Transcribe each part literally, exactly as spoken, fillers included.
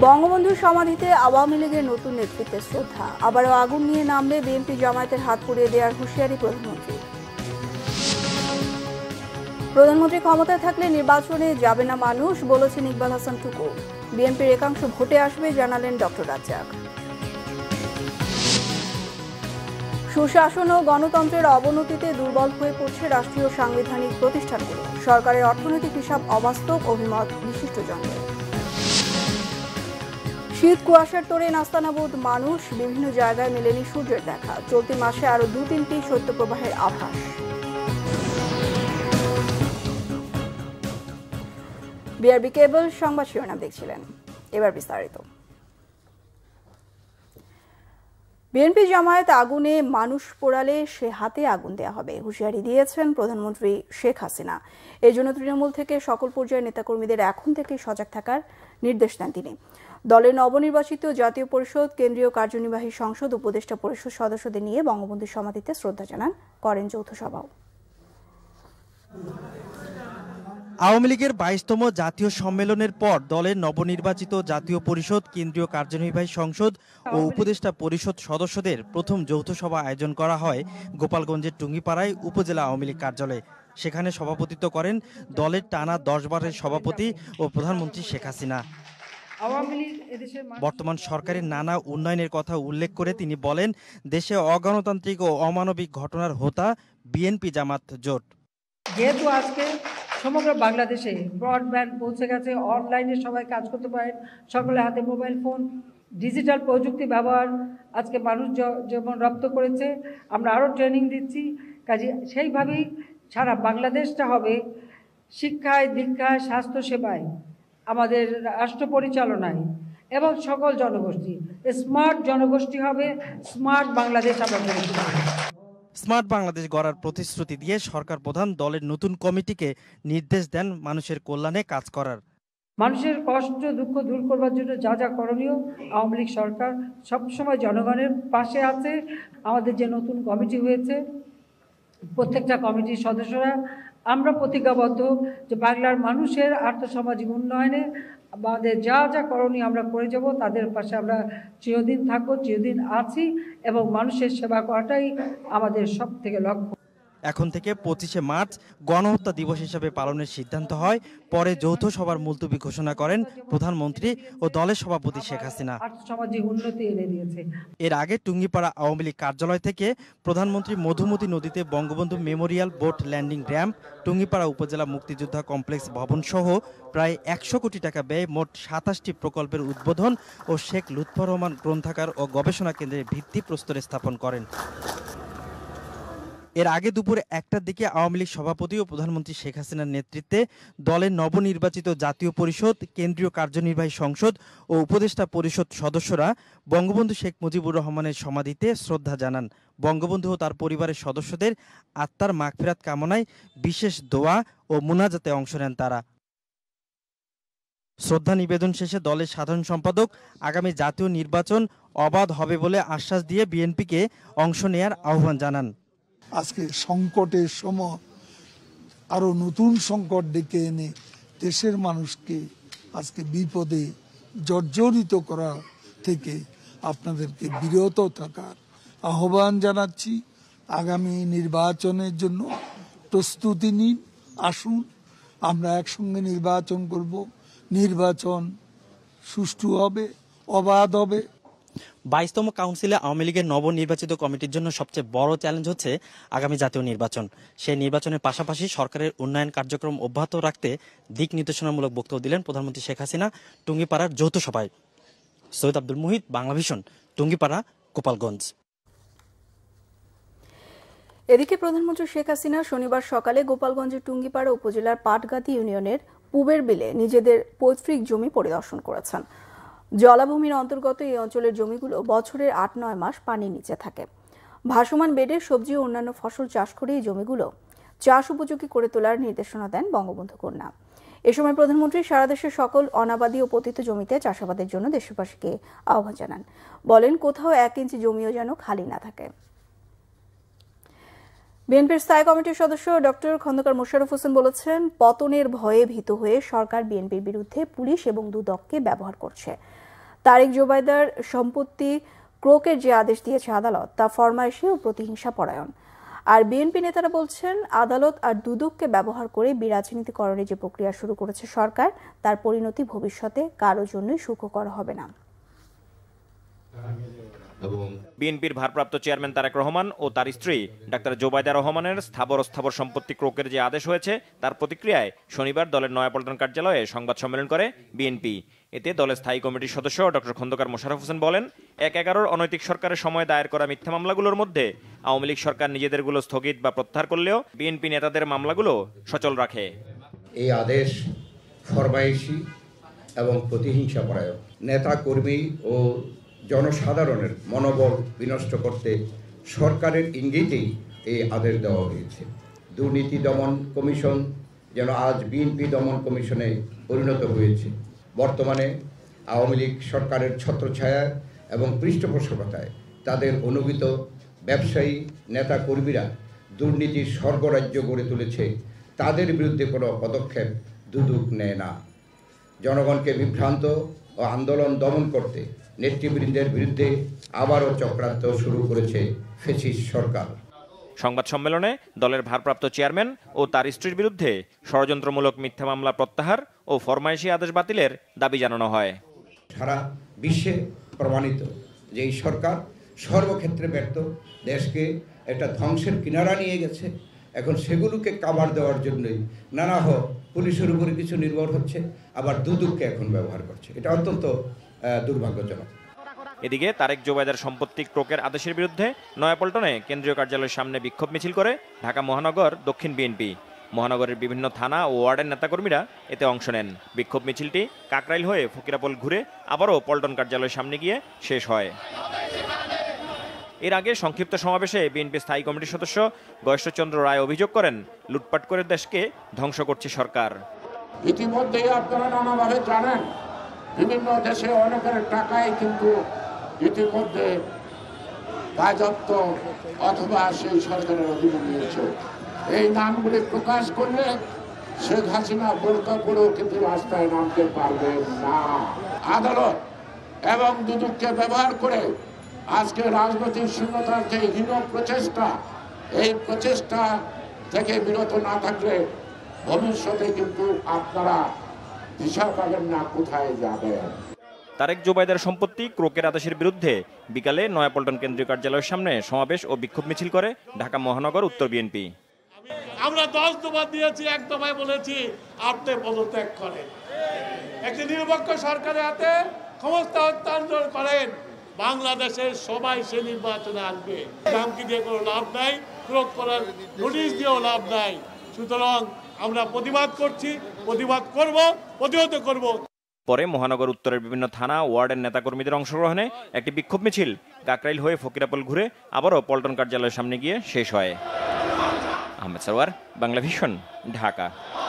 বঙ্গবন্ধুর সমাধিতে আওয়ামী লীগের নতুন নেতৃত্বে শ্রদ্ধা, আবারও আগুন নিয়ে নামলে বিএনপি জামায়াতের হাত পুড়িয়ে দেওয়ার হুঁশিয়ারি প্রধানমন্ত্রী। প্রধানমন্ত্রী ক্ষমতায় থাকলে নির্বাচনে যাবে না মানুষ, বলেছেন ইকবাল হাসান টুকু। বিএনপির একাংশ ভোটে আসবে, জানালেন ডক্টর রাজ্জাক। সুশাসন ও গণতন্ত্রের অবনতিতে দুর্বল হয়ে পড়ছে রাষ্ট্রীয় সাংবিধানিক প্রতিষ্ঠানগুলো। সরকারের অর্থনৈতিক হিসাব অবাস্তব, অভিমত বিশিষ্টজনদের। শীত কুয়াশার তোড়ে নাস্তানাবুদ মানুষ, বিভিন্ন জায়গায় মেলেনি সূর্যের দেখা। চলতি মাসে আরো দু তিনটি শৈত্যপ্রবাহের আভাস। বিআরবি কেবল সংবাদ শিরোনাম দেখছিলেন, এবার বিস্তারিত। বিএনপি জামায়াত আগুনে মানুষ পোড়ালে সে হাতে আগুন দেয়া হবে, হুঁশিয়ারি দিয়েছেন প্রধানমন্ত্রী শেখ হাসিনা। এই জন্য তৃণমূল থেকে সকল পর্যায়ের নেতাকর্মীদের এখন থেকে সজাগ থাকার নির্দেশ দেন তিনি। দলের নবনির্বাচিত জাতীয় পরিষদ, কেন্দ্রীয় কার্যনির্বাহী সংসদ, উপদেষ্টা পরিষদ সদস্যদের নিয়ে বঙ্গবন্ধুর সমাধিতে শ্রদ্ধা জানান, করেন যৌথ সভাও। আওয়ামী লীগের বাইশতম জাতীয় সম্মেলনের পর দলের নবনির্বাচিত জাতীয় পরিষদ, কেন্দ্রীয় কার্যনির্বাহী সংসদ ও উপদেষ্টা পরিষদ সদস্যদের প্রথম যৌথ সভা আয়োজন করা হয় গোপালগঞ্জের টুঙ্গিপাড়ায় উপজেলা আওয়ামী লীগ কার্যালয়ে। সেখানে সভাপতিত্ব করেন দলের টানা দশ বারের সভাপতি ও প্রধানমন্ত্রী শেখ হাসিনা। বর্তমান সরকারের নানা উন্নয়নের কথা উল্লেখ করে তিনি বলেন, দেশে অগণতান্ত্রিক ও অমানবিক ঘটনার হোতা বিএনপি জামাত জোট। যেহেতু আজকে সমগ্র বাংলাদেশে ব্রডব্যান্ড পৌঁছে গেছে, অনলাইনে সবাই কাজ করতে পারেন, সকলের হাতে মোবাইল ফোন, ডিজিটাল প্রযুক্তি ব্যবহার আজকে মানুষ যেমন রপ্ত করেছে, আমরা আরও ট্রেনিং দিচ্ছি। কাজে সেইভাবেই সারা বাংলাদেশটা হবে শিক্ষায়, দীক্ষায়, স্বাস্থ্যসেবায়, আমাদের রাষ্ট্র পরিচালনায় এবং সকল জনগোষ্ঠী স্মার্ট জনগোষ্ঠী হবে। স্মার্ট বাংলাদেশ আমরা গড়ে তুলব। স্মার্ট বাংলাদেশ গড়ার প্রতিশ্রুতি দিয়ে সরকার প্রধান দলের নতুন কমিটিকে নির্দেশ দেন মানুষের কল্যাণে কাজ করার। মানুষের কষ্ট দুঃখ দূর করবার জন্য যা যা করণীয়, আওয়ামী লীগ সরকার সবসময় জনগণের পাশে আছে। আমাদের যে নতুন কমিটি হয়েছে, প্রত্যেকটা কমিটির সদস্যরা আমরা প্রতিজ্ঞাবদ্ধ যে বাংলার মানুষের আর্থসামাজিক উন্নয়নে আমাদের যা যা করণীয় আমরা করে যাব, তাদের পাশে আমরা চিরদিন থাকবো, চিরদিন আছি এবং মানুষের সেবা করাটাই আমাদের সব থেকে লক্ষ্য। এখন থেকে পঁচিশে মার্চ গণহত্যা দিবস হিসেবে পালনের সিদ্ধান্ত হয়। পরে যৌথ সভার মুলতবি ঘোষণা করেন প্রধানমন্ত্রী ও দলের সভাপতি শেখ হাসিনা। আর্থসামাজিক উন্নতি এনে দিয়েছে। এর আগে টুঙ্গিপাড়া আওয়ামী লীগ কার্যালয় থেকে প্রধানমন্ত্রী মধুমতি নদীতে Bangabandhu memorial boat landing ramp, Tungipara upazila মুক্তিযোদ্ধা কমপ্লেক্স ভবন সহ প্রায় একশো কোটি টাকা ব্যয়ে মোট সাতাশটি প্রকল্পের উদ্বোধন ও শেখ লুৎফর রহমান গ্রন্থাগার ও গবেষণা কেন্দ্রের ভিত্তি প্রস্তর স্থাপন করেন। এর আগে দুপুরে একটার দিকে আওয়ামী লীগ সভাপতি ও প্রধানমন্ত্রী শেখ হাসিনার নেতৃত্বে দলের নবনির্বাচিত জাতীয় পরিষদ, কেন্দ্রীয় কার্যনির্বাহী সংসদ ও উপদেষ্টা পরিষদ সদস্যরা বঙ্গবন্ধু শেখ মুজিবুর রহমানের সমাধিতে শ্রদ্ধা জানান। বঙ্গবন্ধু ও তার পরিবারের সদস্যদের আত্মার মাগফিরাত কামনায় বিশেষ দোয়া ও মুনাজাতে অংশ নেন তারা। শ্রদ্ধা নিবেদন শেষে দলের সাধারণ সম্পাদক আগামী জাতীয় নির্বাচন অবাধ হবে বলে আশ্বাস দিয়ে বিএনপিকে অংশ নেয়ার আহ্বান জানান। আজকে সংকটের সময় আরো নতুন সংকট ডেকে এনে দেশের মানুষকে আজকে বিপদে জর্জরিত করা থেকে আপনাদেরকে বিরত থাকার আহ্বান জানাচ্ছি। আগামী নির্বাচনের জন্য প্রস্তুতি নিন, আসুন আমরা একসঙ্গে নির্বাচন করব। নির্বাচন সুষ্ঠু হবে, অবাধ হবে। বাইশতম কাউন্সিলে আওয়ামী লীগের নবনির্বাচিত কমিটির জন্য সবচেয়ে বড় চ্যালেঞ্জ হচ্ছে আগামী জাতীয় নির্বাচন। সেই নির্বাচনের পাশাপাশি সরকারের উন্নয়ন কার্যক্রম অব্যাহত রাখতে দিক নির্দেশনামূলক বক্তব্য দিলেন প্রধানমন্ত্রী শেখ হাসিনা টুঙ্গিপাড়ার যৌথ সভায়। সৈয়দ আব্দুল মুহিত, বাংলাভিশন, টুঙ্গিপাড়া, গোপালগঞ্জ। এদিকে প্রধানমন্ত্রী শেখ হাসিনা শনিবার সকালে গোপালগঞ্জের টুঙ্গিপাড়া উপজেলার পাটগাতি ইউনিয়নের পুবের বিলে নিজেদের পৈতৃক জমি পরিদর্শন করেছেন। জলাভূমির অন্তর্গত এই অঞ্চলের জমিগুলো বছরের আট নয় মাস পানির নিচে থাকে। ভাসমান বেডে সবজি ও অন্যান্য ফসল চাষ করে এই জমিগুলো চাষ উপযোগী করে তোলার নির্দেশনা দেন বঙ্গবন্ধু কন্যা। এ সময় প্রধানমন্ত্রী সারা দেশের সকল অনাবাদী ও পতিত জমিতে চাষাবাদের জন্য দেশবাসীকে আহ্বান জানান। বলেন, কোথাও এক ইঞ্চি জমিও যেন খালি না থাকে। বিএনপির স্থায়ী কমিটির সদস্য ডক্টর খন্দকার মোশাররফ হোসেন বলেছেন, পতনের ভয়ে ভীত হয়ে সরকার বিএনপির বিরুদ্ধে পুলিশ এবং দুদককে ব্যবহার করছে। তারেক জোবাইদার সম্পত্তি ক্রোকের যে আদেশ দিয়েছে আদালত তা ফরমায়েশি ও প্রতিহিংসা পরায়ণ। আর বিএনপি নেতারা বলছেন, আদালত আর দুদককে ব্যবহার করে বিরাজনীতিকরণের যে প্রক্রিয়া শুরু করেছে সরকার, তার পরিণতি ভবিষ্যতে কারো জন্যই সুখকর হবে না। বিএনপির ভারপ্রাপ্ত চেয়ারম্যান তারেক রহমান ও তার স্ত্রী ডাক্তার জোবাইদা রহমানের স্থাবর স্থাবর সম্পত্তি ক্রোকের যে আদেশ হয়েছে তার প্রতিক্রিয়ায় শনিবার দলের নয়াপল্টন কার্যালয়ে সংবাদ সম্মেলন করে বিএনপি। এতে দলের স্থায়ী কমিটির সদস্য ডক্টর খন্দকার মোশাররফ হোসেন বলেন, এক এগারোর অনৈতিক সরকারের সময় দায়ের করা মিথ্যা মামলাগুলোর মধ্যে আওয়ামী লীগ সরকার নিজেদেরগুলো স্থগিত বা প্রত্যাহার করলেও বিএনপি নেতাদের মামলাগুলো সচল রাখে। এই আদেশ ফরমায়েশি এবং প্রতিহিংসা পরায়ণ, নেতা কর্মী ও জনসাধারণের মনোবল বিনষ্ট করতে সরকারের ইঙ্গিতেই এই আদেশ দেওয়া হয়েছে। দুর্নীতি দমন কমিশন যেন আজ বিএনপি দমন কমিশনে পরিণত হয়েছে। বর্তমানে আওয়ামী লীগ সরকারের ছত্রছায়া এবং পৃষ্ঠপোষকতায় তাদের অনুগত ব্যবসায়ী নেতা কর্মীরা দুর্নীতির স্বর্গরাজ্য গড়ে তুলেছে। তাদের বিরুদ্ধে কোনো পদক্ষেপ দুদক নেয় না। জনগণকে বিভ্রান্ত ও আন্দোলন দমন করতে নেতৃবৃন্দের বিরুদ্ধে আবারও চক্রান্ত শুরু করেছে ফ্যাসিস্ট সরকার। সংবাদ সম্মেলনে দলের ভারপ্রাপ্ত চেয়ারম্যান ও তার স্ত্রীর বিরুদ্ধে ষড়যন্ত্রমূলক মিথ্যা মামলা প্রত্যাহার ও ফরমায়েশি আদেশ বাতিলের দাবি জানানো হয়। সারা বিশ্বে প্রমাণিত যে এই সরকার সর্বক্ষেত্রে ব্যর্থ, দেশকে একটা ধ্বংসের কিনারা নিয়ে গেছে। এখন সেগুলোকে কাভার দেওয়ার জন্যই নানা হোক পুলিশের উপরে কিছু নির্ভর হচ্ছে, আবার দুদককে এখন ব্যবহার করছে। এটা অত্যন্ত দুর্ভাগ্যজনক। এদিকে তারেক জোবাইদার সম্পত্তি ক্রোকের আদেশের বিরুদ্ধে নয়াপল্টনে কেন্দ্রীয় কার্যালয়ের সামনে বিক্ষোভ মিছিল করে ঢাকা মহানগর দক্ষিণ বিএনপি। মহানগরের বিভিন্ন থানা ও ওয়ার্ডের নেতাকর্মীরা এতে অংশ নেন। বিক্ষোভ মিছিলটি কাকরাইল হয়ে ফকিরাপোল ঘুরে আবারও পল্টন কার্যালয়ের সামনে গিয়ে শেষ হয়। এর আগে সংক্ষিপ্ত সমাবেশে বিএনপি স্থায়ী কমিটির সদস্য গয়েশ্বরচন্দ্র রায় অভিযোগ করেন, লুটপাট করে দেশকে ধ্বংস করছে সরকার। ইতিমধ্যেই আপনারা নানাভাবে জানেন, বিভিন্ন দেশে অনেকের টাকায় কিন্তু ইতিমধ্যে রাজত্ব অথবা সেই সরকারের অধীনে নিয়েছে। এই নামগুলি প্রকাশ করলে শেখ হাসিনা বোরকা করেও কিন্তু রাস্তায় নামতে পারবে না। আদালত এবং দুদককে ব্যবহার করে আজকে রাজনৈতিক শূন্যতার যে হীন প্রচেষ্টা, এই প্রচেষ্টা থেকে বিরত না থাকলে ভবিষ্যতে কিন্তু আপনারা দিশা পাবেন না কোথায় যাবেন। তারেক জোবাইদার সম্পত্তি ক্রোকের আদেশের বিরুদ্ধে বিকালে নয়াপল্টন কেন্দ্রীয় কার্যালয়ের সামনে সমাবেশ ও বিক্ষোভ মিছিল করে ঢাকা মহানগর উত্তর বিএনপি। আমরা দশ দফা দিয়েছি, এক দফায় বলেছি আপনি পদত্যাগ করেন, একটি নিরপেক্ষ সরকারের হাতে ক্ষমতা হস্তান্তর করেন, বাংলাদেশের সবাই সে নির্বাচনে আসবে। ধামকি দিয়ে কোনো লাভ নাই, ক্রোক করার নোটিশ দিয়েও লাভ নাই। সুতরাং আমরা প্রতিবাদ করছি, প্রতিবাদ করব, প্রতিহত করব। পরে মহানগর উত্তরের বিভিন্ন থানা ওয়ার্ডের নেতাকর্মীদের অংশগ্রহণে একটি বিক্ষোভ মিছিল কাকরাইল হয়ে ফকিরাপোল ঘুরে আবারও পল্টন কার্যালয়ের সামনে গিয়ে শেষ হয়। আহমেদ সরওয়ার, বাংলাভিশন, ঢাকা।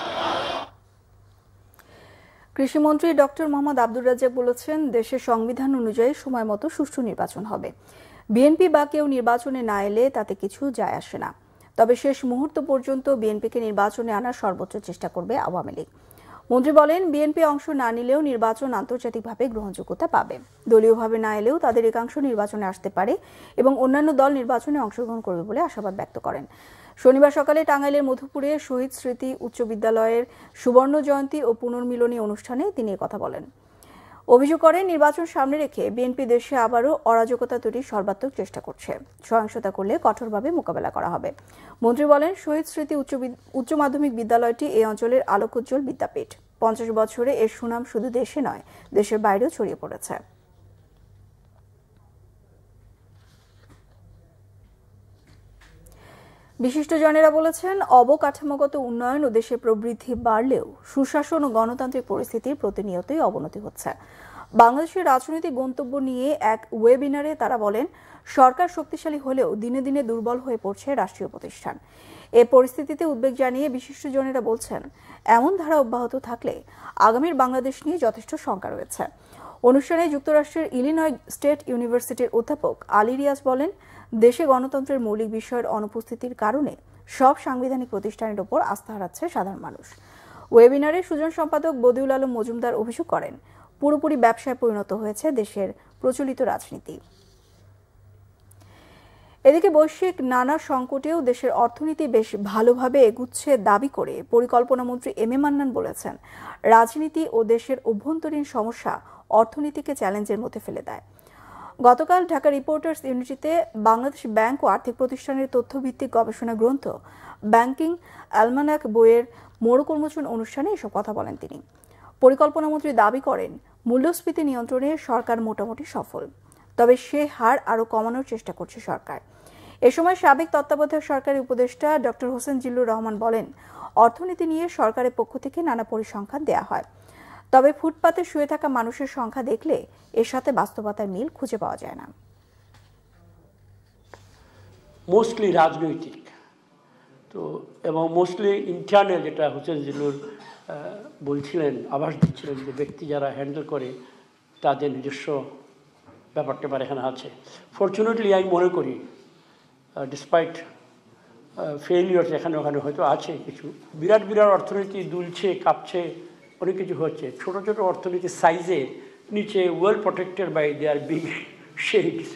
কৃষিমন্ত্রী ডক্টর মোহাম্মদ আব্দুর রাজ্জাক বলেছেন, দেশের সংবিধান অনুযায়ী সময় মতো সুষ্ঠু নির্বাচন হবে। বিএনপি বা কেউ নির্বাচনে না এলে তাতে কিছু যায় আসে না। তবে শেষ মুহূর্ত পর্যন্ত বিএনপিকে নির্বাচনে আনার সর্বোচ্চ চেষ্টা করবে আওয়ামী লীগ। মন্ত্রী বলেন, বিএনপি অংশ না নিলেও নির্বাচন আন্তর্জাতিকভাবে গ্রহণযোগ্যতা পাবে। দলীয়ভাবে না এলেও তাদের একাংশ নির্বাচনে আসতে পারে এবং অন্যান্য দল নির্বাচনে অংশগ্রহণ করবে বলে আশাবাদ ব্যক্ত করেন। শনিবার সকালে টাঙ্গাইলের মধুপুরে শহীদ স্মৃতি উচ্চ বিদ্যালয়ের সুবর্ণ জয়ন্তী ও পুনর্মিলনী অনুষ্ঠানে তিনি কথা বলেন। অভিযোগ করেন, নির্বাচন সামনে রেখে বিএনপি দেশে আবারও অরাজকতা তৈরির সর্বাত্মক চেষ্টা করছে। সহিংসতা করলে কঠোরভাবে মোকাবেলা করা হবে। মন্ত্রী বলেন, শহীদ স্মৃতি উচ্চ উচ্চ মাধ্যমিক বিদ্যালয়টি এই অঞ্চলের আলোকোজ্জ্বল বিদ্যাপীঠ। পঞ্চাশ বছরে এর সুনাম শুধু দেশে নয়, দেশের বাইরেও ছড়িয়ে পড়েছে। বিশিষ্টজনেরা বলেছেন, অবকাঠামোগত উন্নয়ন ও দেশের প্রবৃদ্ধি বাড়লেও সুশাসন ও গণতান্ত্রিক পরিস্থিতির প্রতিনিয়তই অবনতি হচ্ছে। বাংলাদেশের রাজনৈতিক গন্তব্য নিয়ে এক ওয়েবিনারে তারা বলেন, সরকার শক্তিশালী হলেও দিনে দিনে দুর্বল হয়ে পড়ছে রাষ্ট্রীয় প্রতিষ্ঠান। এ পরিস্থিতিতে উদ্বেগ জানিয়ে বিশিষ্টজনেরা বলছেন, এমন ধারা অব্যাহত থাকলে আগামীর বাংলাদেশ নিয়ে যথেষ্ট শঙ্কা রয়েছে। অনুষ্ঠানে যুক্তরাষ্ট্রের ইলিনয় স্টেট ইউনিভার্সিটির অধ্যাপক আলী রিয়াজ বলেন, দেশে গণতন্ত্রের মৌলিক বিষয়ের অনুপস্থিতির কারণে সব সাংবিধানিক প্রতিষ্ঠানের ওপর আস্থা হারাচ্ছে সাধারণ মানুষ। ওয়েবিনারে সুজন সম্পাদক বদিউল আলম মজুমদার অভিযোগ করেন, পুরোপুরি ব্যবসায় পরিণত হয়েছে দেশের প্রচলিত রাজনীতি। এদিকে বৈশ্বিক নানা সংকটেও দেশের অর্থনীতি বেশ ভালোভাবে এগুচ্ছে দাবি করে পরিকল্পনামন্ত্রী এম এ মান্নান বলেছেন, রাজনীতি ও দেশের অভ্যন্তরীণ সমস্যা অর্থনীতিকে চ্যালেঞ্জের মধ্যে ফেলে দেয়। গতকাল ঢাকা রিপোর্টার্স ইউনিটিতে বাংলাদেশ ব্যাংক ও আর্থিক প্রতিষ্ঠানের তথ্যভিত্তিক গবেষণা গ্রন্থ ব্যাংকিং অ্যালমানাক বইয়ের মোড়ক উন্মোচন অনুষ্ঠানে এসব কথা বলেন তিনি। পরিকল্পনামন্ত্রী দাবি করেন, মূল্যস্ফীতি নিয়ন্ত্রণে সরকার মোটামুটি সফল, তবে সে হার আরও কমানোর চেষ্টা করছে সরকার। এ সময় সাবেক তত্ত্বাবধায়ক সরকারের উপদেষ্টা ডক্টর হোসেন জিল্লুর রহমান বলেন, অর্থনীতি নিয়ে সরকারের পক্ষ থেকে নানা পরিসংখ্যান দেয়া হয়, তবে ফুটপাতে শুয়ে থাকা মানুষের সংখ্যা দেখলে এর সাথে বাস্তবতার মিল খুঁজে পাওয়া যায় না। মোস্টলি রাজনৈতিক তো এবং মোস্টলি ইন্টারনাল, যেটা হোসেন জিল্লুর বলছিলেন, আভাস দিচ্ছিলেন যে ব্যক্তি যারা হ্যান্ডেল করে তাদের নিজস্ব ব্যাপার ট্যাপার এখানে আছে। ফরচুনেটলি আমি মনে করি ডিসপাইট ফেইলিয়ার্স এখানে ওখানে হয়তো আছে কিছু, বিরাট বিরাট অর্থনীতি দুলছে কাঁপছে, অনেক কিছু হচ্ছে। ছোট ছোট অর্থনীতির সাইজে নিচে well protected by their big shades.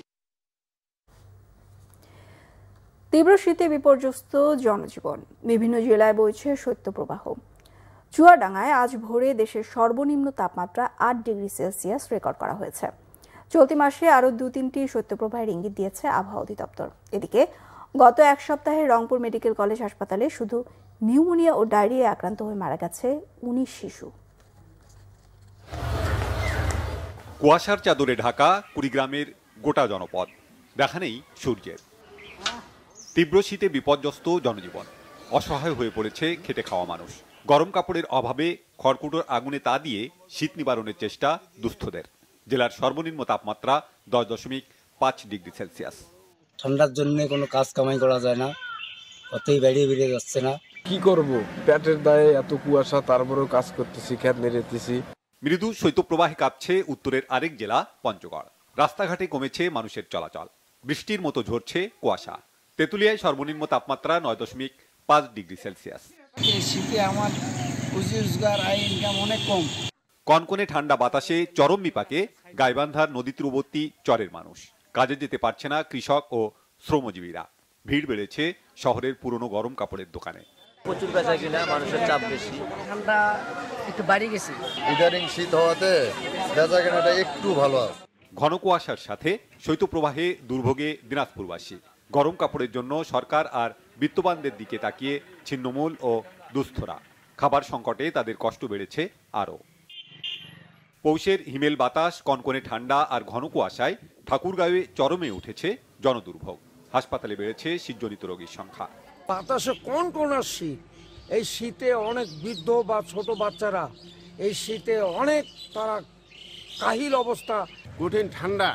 তীব্র শীতে বিপর্যস্ত জনজীবন, বিভিন্ন জেলায় বইছে শৈত্যপ্রবাহ। চুয়াডাঙ্গায় আজ ভোরে দেশের সর্বনিম্ন তাপমাত্রা আট ডিগ্রি সেলসিয়াস রেকর্ড করা হয়েছে। চলতি মাসে আরও দু তিনটি শৈত্যপ্রবাহের ইঙ্গিত দিয়েছে আবহাওয়া অধিদপ্তর। এদিকে গত এক সপ্তাহে রংপুর মেডিকেল কলেজ হাসপাতালে শুধু নিউমোনিয়া ও ডায়রিয়া আক্রান্ত হয়ে মারা গেছে উনিশ শিশু। কুয়াশার চাদরে ঢাকা কুড়িগ্রামের গোটা জনপদ, দেখা নেই সূর্যের। তীব্র শীতে বিপর্যস্ত জনজীবন, অসহায় হয়ে পড়েছে খেটে খাওয়া মানুষ। গরম কাপড়ের অভাবে খড়কুটোর আগুনে তা দিয়ে শীত নিবারণের চেষ্টা দুস্থদের। জেলার সর্বনিম্ন তাপমাত্রা দশ দশমিক পাঁচ ডিগ্রি সেলসিয়াস। ঠান্ডার জন্য কোনো কাজ কামাই করা যায় না, কতই বেরিয়ে বেরিয়ে যাচ্ছে না। কি করব, পেটের দায়ে এত কুয়াশা, তারপরেও কাজ করতেছি, খেত মেরেতেছি। মৃদু শৈত্যপ্রবাহে কাঁপছে উত্তরের আরেক জেলা পঞ্চগড়। রাস্তাঘাটে কমেছে মানুষের চলাচল, বৃষ্টির মতো ঝরছে কুয়াশা। তেঁতুলিয়ায় সর্বনিম্ন তাপমাত্রা নয় দশমিক পাঁচ ডিগ্রি সেলসিয়াস। এই শীতে আমার পুঁজি রোজগার আয় ইনকাম অনেক কম। কনকনে ঠান্ডা বাতাসে চরম বিপাকে গাইবান্ধার নদী তীরবর্তী চরের মানুষ। কাজে যেতে পারছে না কৃষক ও শ্রমজীবীরা। ভিড় বেড়েছে শহরের পুরনো গরম কাপড়ের দোকানে। প্রচুর বেচা কিনা, মানুষের চাপ বেশি, ঠান্ডা একটু বাড়ি গেছে। ইদানিং শীত হওয়াতে বেচা কেনাটা একটু ভালো আছে। ঘন কুয়াশার সাথে শৈত্যপ্রবাহে দুর্ভোগে দিনাজপুরবাসী। গরম কাপড়ের জন্য সরকার আর বিত্তবানদের দিকে তাকিয়ে ছিন্নমূল ও দুস্থরা। খাবার সংকটে তাদের কষ্ট বেড়েছে আরও। পৌষের হিমেল বাতাস, কনকনে ঠান্ডা আর ঘন কুয়াশায় ঠাকুরগাঁওয়ে চরমে উঠেছে জনদুর্ভোগ। হাসপাতালে বেড়েছে শীতজনিত রোগীর সংখ্যা। বাতাসে কোন কোন শীত, এই শীতে অনেক বৃদ্ধ বা ছোট বাচ্চারা এই শীতে অনেক তারা কাহিল অবস্থা। কঠিন ঠান্ডা,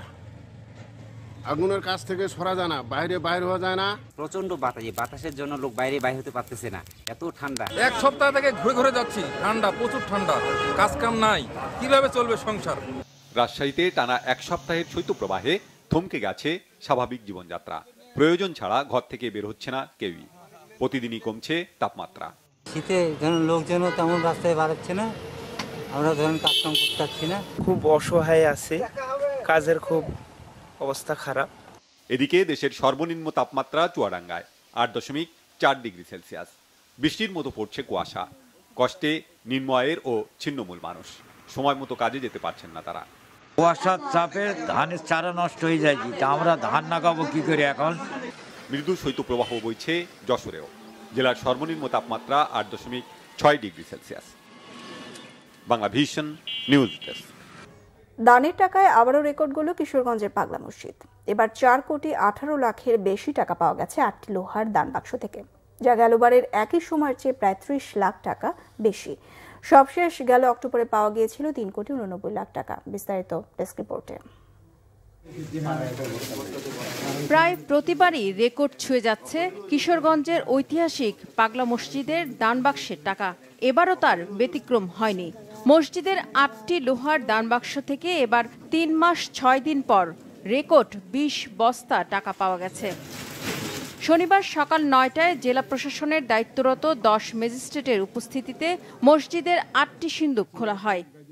আগুনের কাছ থেকে সরা যায় না, বাইরে বাইরে হওয়া যায় না। প্রচন্ড বাতাস, বাতাসের জন্য লোক বাইরে বাইরে হতে পারতেছে না, এত ঠান্ডা। এক সপ্তাহ থেকে ঘুরে ঘুরে যাচ্ছি, ঠান্ডা, প্রচুর ঠান্ডা, কাজ কাম নাই, কিভাবে চলবে সংসার। রাজশাহীতে টানা এক সপ্তাহের শৈত্যপ্রবাহে থমকে গেছে স্বাভাবিক জীবনযাত্রা। প্রয়োজন ছাড়া ঘর থেকে বের হচ্ছে না কেউই। প্রতিদিনই কমছে তাপমাত্রা। শীতে যেন লোকজন তেমন রাস্তায় বাড়াচ্ছে না, আমরা ধরেন কাজ কাম করতে পারছি না, খুব অসহায় আছে, কাজের খুব অবস্থা খারাপ। এদিকে দেশের সর্বনিম্ন তাপমাত্রা চুয়াডাঙ্গায় আট দশমিক চার ডিগ্রি সেলসিয়াস। বৃষ্টির মতো পড়ছে কুয়াশা। কষ্টে নিম্ন আয়ের ও ছিন্নমূল মানুষ। সময় মতো কাজে যেতে পারছেন না তারা। কুয়াশার চাপে ধানের চারা নষ্ট হয়ে যায়, তা আমরা ধান লাগাবো কি করে এখন। মৃদু শৈত্যপ্রবাহ বইছে যশোরেও। জেলার সর্বনিম্ন তাপমাত্রা আট দশমিক ছয় degree Celsius. Banglavision news desk. দানের টাকায় আবারও রেকর্ড গড়ল কিশোরগঞ্জের পাগলা মসজিদ। এবার চার কোটি আঠারো লাখের বেশি টাকা পাওয়া গেছে আটটি লোহার দান বাক্স থেকে, যা গেলবারের একই সময়ের চেয়ে প্রায় ত্রিশ লাখ টাকা বেশি। সবশেষ গেল অক্টোবরে পাওয়া গিয়েছিল তিন কোটি উননব্বই লাখ টাকা। বিস্তারিত ডেস্ক রিপোর্টে। প্রায় প্রতিবারই রেকর্ড ছুঁয়ে যাচ্ছে কিশোরগঞ্জের ঐতিহাসিক পাগলা মসজিদের দান বাক্সের টাকা। এবারও তার ব্যতিক্রম হয়নি। মসজিদের আটটি লোহার দান বাক্স থেকে এবার তিন মাস ছয় দিন পর রেকর্ড বিশ বস্তা টাকা পাওয়া গেছে। শনিবার সকাল নয়টায় জেলা প্রশাসনের দায়িত্বরত দশ ম্যাজিস্ট্রেটের উপস্থিতিতে মসজিদের আটটি সিন্দুক খোলা হয়।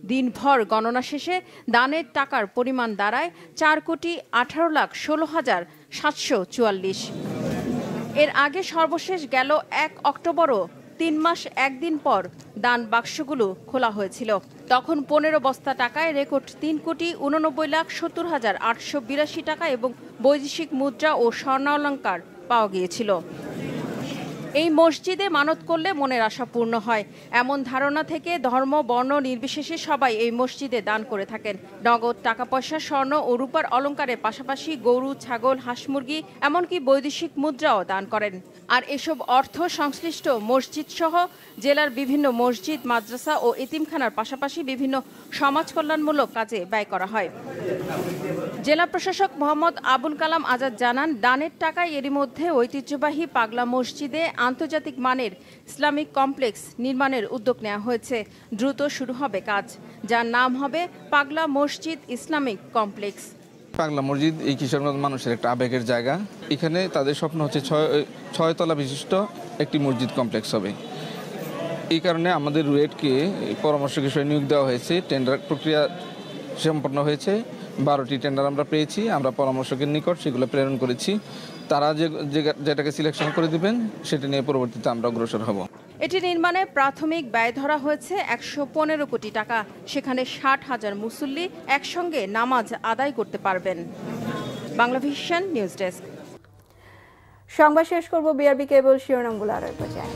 দিনভর গণনা শেষে দানের টাকার পরিমাণ দাঁড়ায় চার কোটি আঠারো লাখ ষোলো হাজার সাতশো চুয়াল্লিশ। এর আগে সর্বশেষ গেল এক অক্টোবরও তিন মাস একদিন পর দান বাক্সগুলো খোলা হয়েছিল। তখন পনেরো বস্তা টাকায় রেকর্ড তিন কোটি উননব্বই লাখ সত্তর হাজার আটশো বিরাশি টাকা এবং বৈদেশিক মুদ্রা ও স্বর্ণালঙ্কার পাওয়া গিয়েছিল। এই মসজিদে মানত করলে মনের আশা পূর্ণ হয়, এমন ধারণা থেকে ধর্ম বর্ণ নির্বিশেষে সবাই এই মসজিদে দান করে থাকেন। নগদ টাকা পয়সা, স্বর্ণ ও রূপার অলঙ্কারের পাশাপাশি গরু, ছাগল, হাঁস মুরগি এমনকি বৈদেশিক মুদ্রাও দান করেন। আর এসব অর্থ সংশ্লিষ্ট মসজিদ সহ জেলার বিভিন্ন মসজিদ, মাদ্রাসা ও এতিমখানার পাশাপাশি বিভিন্ন সমাজ কল্যাণমূলক কাজে ব্যয় করা হয়। জেলা প্রশাসক মোহাম্মদ আবুল কালাম আজাদ জানান, দানের টাকায় এরই মধ্যে ঐতিহ্যবাহী পাগলা মসজিদে আন্তর্জাতিক মানের ইসলামিক কমপ্লেক্স নির্মাণের উদ্যোগ নেওয়া হয়েছে। দ্রুত শুরু হবে কাজ, যার নাম হবে পাগলা মসজিদ ইসলামিক কমপ্লেক্স। পাগলা মসজিদ এই কিশোরগঞ্জ মানুষের একটা আবেগের জায়গা। এখানে তাদের স্বপ্ন হচ্ছে ছয় ছয় তলা বিশিষ্ট একটি মসজিদ কমপ্লেক্স হবে। এই কারণে আমাদের রুয়েটকে পরামর্শ হিসেবে নিয়োগ দেওয়া হয়েছে। টেন্ডার প্রক্রিয়া সম্পন্ন হয়েছে, বারোটি টেন্ডার আমরা পেয়েছি। আমরা পরামর্শকের নিকট সেগুলো প্রেরণ করেছি। তারা যে যেটাকে সিলেকশন করে দিবেন সেটা নিয়ে পরবর্তীতে আমরা অগ্রসর হব। এটি নির্মাণে প্রাথমিক ব্যয় ধরা হয়েছে একশো পনেরো কোটি টাকা। সেখানে ষাট হাজার মুসল্লি একসঙ্গে নামাজ আদায় করতে পারবেন। Banglavision news desk. সংবাদ শেষ করব বিআরবি কেবল শিরোনামগুলো আরো একবার জানি।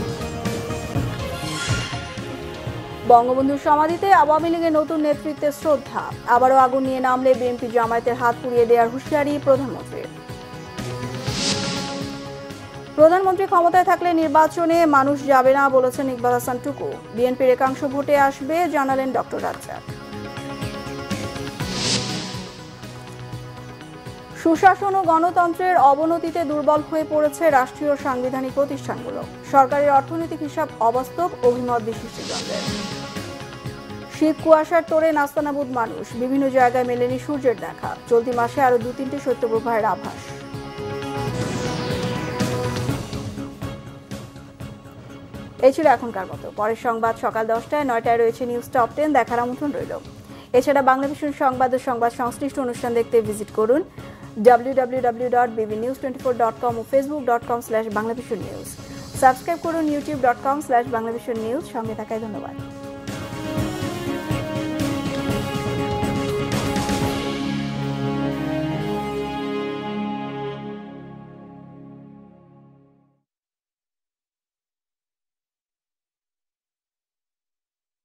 বঙ্গবন্ধুর সমাধিতে আওয়ামী লীগের নতুন নেতৃত্বে শ্রদ্ধা। আবারও আগুন নিয়ে নামলে বিএনপি জামায়াতের হাত পুড়িয়ে দেওয়ার হুঁশিয়ারি প্রধানমন্ত্রীর। প্রধানমন্ত্রী ক্ষমতায় থাকলে নির্বাচনে মানুষ যাবে না বলেছেন ইকবাল হাসান টুকু। বিএনপির একাংশ ভোটে আসবে জানালেন ডক্টর রাজ্জাক। সুশাসন ও গণতন্ত্রের অবনতিতে দুর্বল হয়ে পড়েছে রাষ্ট্রীয় সাংবিধানিক প্রতিষ্ঠানগুলো। সরকারের অর্থনৈতিক হিসাব অবাস্তব, অভিমত বিশিষ্টজনদের। শীত কুয়াশার তোড়ে নাস্তানাবুদ মানুষ, বিভিন্ন জায়গায় মেলেনি সূর্যের দেখা। চলতি মাসে আরো দু তিনটি শৈত্যপ্রবাহের আভাস। এই ছিল এখনকার মতো। পরের সংবাদ সকাল দশটায়, নয়টায় রয়েছে নিউজ টপ টেন, দেখার আমন্ত্রণ রইল। এছাড়া বাংলাভিশন সংবাদ ও সংবাদ সংশ্লিষ্ট অনুষ্ঠান দেখতে ভিজিট করুন W W W dot BB news twenty four dot com ও Facebook dot com slash Banglavision news. Subscribe করুন YouTube dot com slash Banglavision news. সঙ্গে থাকায় ধন্যবাদ।